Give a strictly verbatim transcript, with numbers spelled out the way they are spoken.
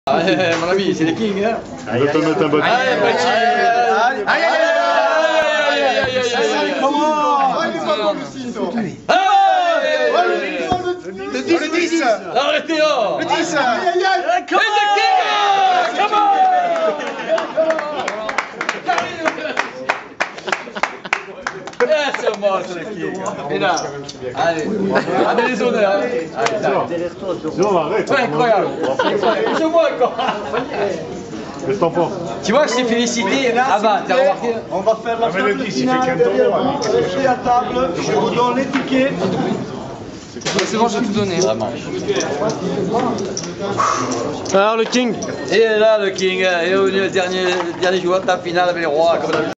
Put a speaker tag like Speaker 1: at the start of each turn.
Speaker 1: Allez, mon ami, c'est les kings, hein.
Speaker 2: On va te mettre un bâton.
Speaker 1: Allez, petit. Aïe, aïe, aïe, aïe, aïe, aïe, aïe.
Speaker 3: Comment? Il est pas bon le six.
Speaker 1: Le dix, le dix. Arrêtez là.
Speaker 3: Le dix. Aïe, aïe, aïe.
Speaker 1: Come on. Come on. Eh, c'est moi, c'est le king. Et là, allez, allez les honneurs.
Speaker 2: Non, arrête.
Speaker 1: Ouais, incroyable. C'est moi encore.
Speaker 2: Qu'est-ce que t'en penses?
Speaker 1: Tu vois, je t'ai félicité avant, t'as remarqué?
Speaker 3: On va faire la table finale derrière moi. Restez à table, je vous donne les tickets.
Speaker 1: C'est bon, je vais tout donner. Vraiment.
Speaker 4: Alors le King.
Speaker 1: Et là, le king est venu le dernier, le dernier joueur de la finale avec les rois. Comme